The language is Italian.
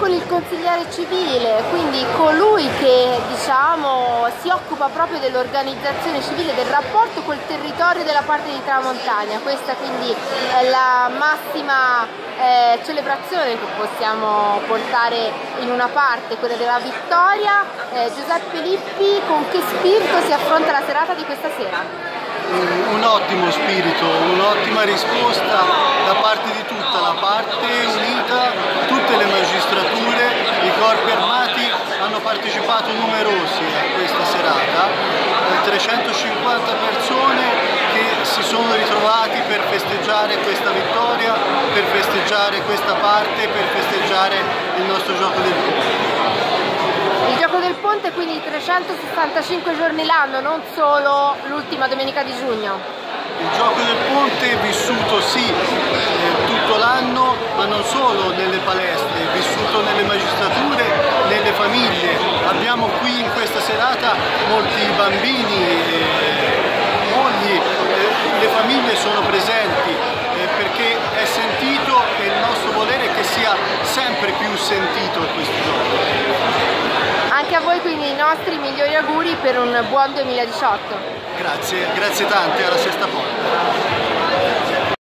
con il consigliere civile, quindi colui che diciamo si occupa proprio dell'organizzazione civile, del rapporto col territorio della parte di Tramontana. Questa quindi è la massima celebrazione che possiamo portare in una parte, quella della vittoria. Giuseppe Lippi, con che spirito si affronta la serata di questa sera? Un ottimo spirito, un'ottima risposta da parte di tutta la parte unita, tutte le magistrature, i corpi armati hanno partecipato numerosi a questa serata, 350 persone che si sono ritrovati per festeggiare questa vittoria, per festeggiare questa parte, per festeggiare il nostro gioco del ponte. Il gioco del ponte quindi 365 giorni l'anno, non solo l'ultima domenica di giugno. Il gioco del ponte è vissuto sì tutto l'anno, ma non solo nelle palestre, è vissuto nelle magistrature, nelle famiglie. Abbiamo qui in questa serata molti bambini, mogli, le famiglie sono presenti perché è sentito e il nostro volere è che sia sempre più sentito questo gioco. Anche a voi quindi i nostri migliori auguri per un buon 2018. Grazie tante, alla sesta porta.